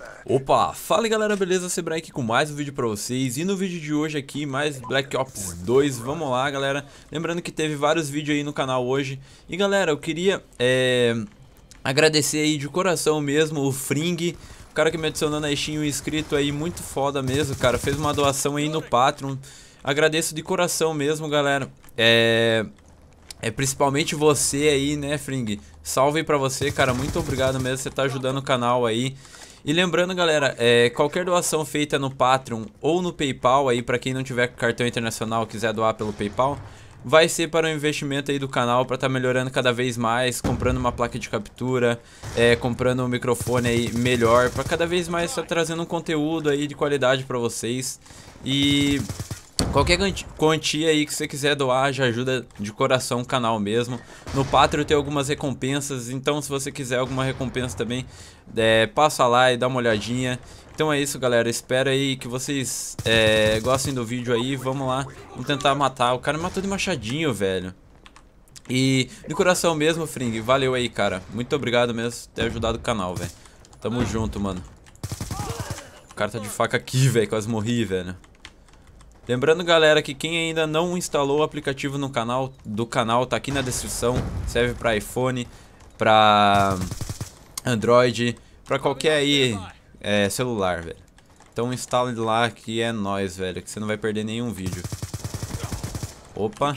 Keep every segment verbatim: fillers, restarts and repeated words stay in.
Opa, fala aí galera, beleza? Sebrae aqui com mais um vídeo pra vocês. E no vídeo de hoje aqui, mais Black Ops dois. Vamos lá, galera. Lembrando que teve vários vídeos aí no canal hoje. E galera, eu queria é, agradecer aí de coração mesmo o Fring, o cara que me adicionou na Steam, um inscrito aí, muito foda mesmo, cara. Fez uma doação aí no Patreon. Agradeço de coração mesmo, galera. É... É principalmente você aí, né, Fring? Salve pra você, cara. Muito obrigado mesmo, você tá ajudando o canal aí. E lembrando, galera, é, qualquer doação feita no Patreon ou no PayPal aí, pra quem não tiver cartão internacional, quiser doar pelo PayPal, vai ser para o investimento aí do canal, pra tá melhorando cada vez mais, comprando uma placa de captura, é, comprando um microfone aí melhor, pra cada vez mais tá trazendo um conteúdo aí de qualidade pra vocês. E qualquer quantia aí que você quiser doar já ajuda de coração o canal mesmo. No Patreon tem algumas recompensas, então se você quiser alguma recompensa também, é, passa lá e dá uma olhadinha. Então é isso, galera, espero aí que vocês é, gostem do vídeo aí. Vamos lá, vamos tentar matar. O cara me matou de machadinho, velho. E de coração mesmo, Fring, valeu aí, cara. Muito obrigado mesmo por ter ajudado o canal, velho. Tamo junto, mano. O cara tá de faca aqui, velho, quase morri, velho. Lembrando, galera, que quem ainda não instalou o aplicativo no canal, do canal, tá aqui na descrição. Serve pra iPhone, pra Android, pra qualquer aí é, celular, velho. Então instale lá que é nóis, velho, que você não vai perder nenhum vídeo. Opa.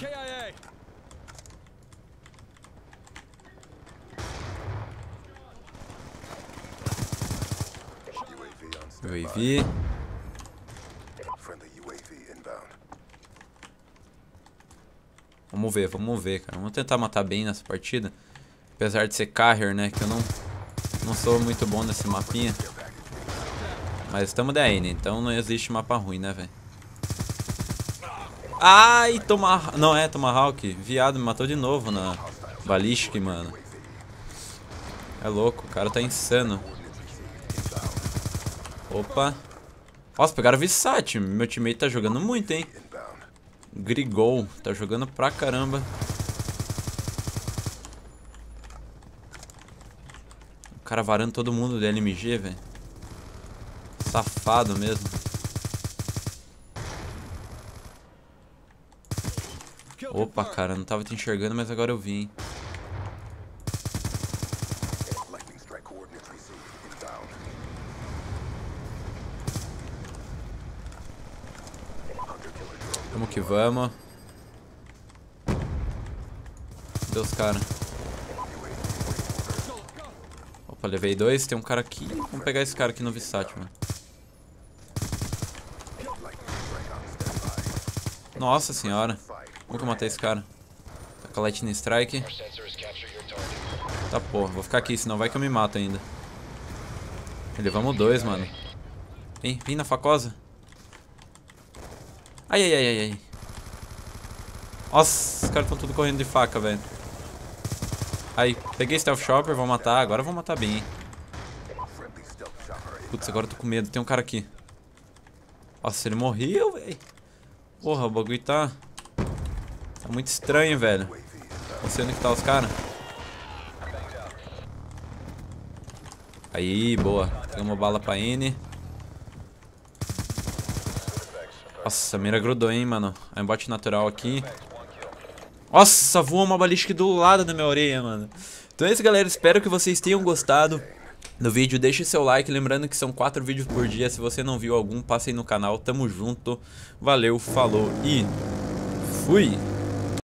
U A V. Vamos ver, vamos ver, cara. Vamos tentar matar bem nessa partida. Apesar de ser carrier, né? Que eu não, não sou muito bom nesse mapinha. Mas estamos D N, então não existe mapa ruim, né, velho? Ai, toma... Não é Tomahawk. Viado, me matou de novo na Ballistic, mano. É louco, o cara tá insano. Opa. Nossa, pegaram o Vissat. Meu teammate tá jogando muito, hein? Grigol, tá jogando pra caramba. O cara varando todo mundo de L M G, velho. Safado mesmo. Opa, cara, não tava te enxergando, mas agora eu vi, hein. Vamos que vamos. Cadê os caras? Opa, levei dois. Tem um cara aqui. Vamos pegar esse cara aqui no Vissat, mano. Nossa senhora. Como que eu matei esse cara? Tá com a Lightning Strike. Tá, porra. Vou ficar aqui, senão vai que eu me mato ainda. Levamos dois, mano. Vem, vem na facosa. Ai, ai, ai, ai, ai. Nossa, os caras estão tudo correndo de faca, velho. Aí, peguei Stealth Chopper, vou matar. Agora eu vou matar bem, hein. Putz, agora eu tô com medo. Tem um cara aqui. Nossa, ele morreu, velho. Porra, o bagulho tá... Tá muito estranho, velho. Não sei onde que tá os caras. Aí, boa. Pegamos uma bala pra N. Nossa, a mira grudou, hein, mano. Aimbot natural aqui. Nossa, voou uma balística do lado da minha orelha, mano. Então é isso, galera. Espero que vocês tenham gostado do vídeo. Deixe seu like. Lembrando que são quatro vídeos por dia. Se você não viu algum, passe aí no canal. Tamo junto. Valeu, falou e fui!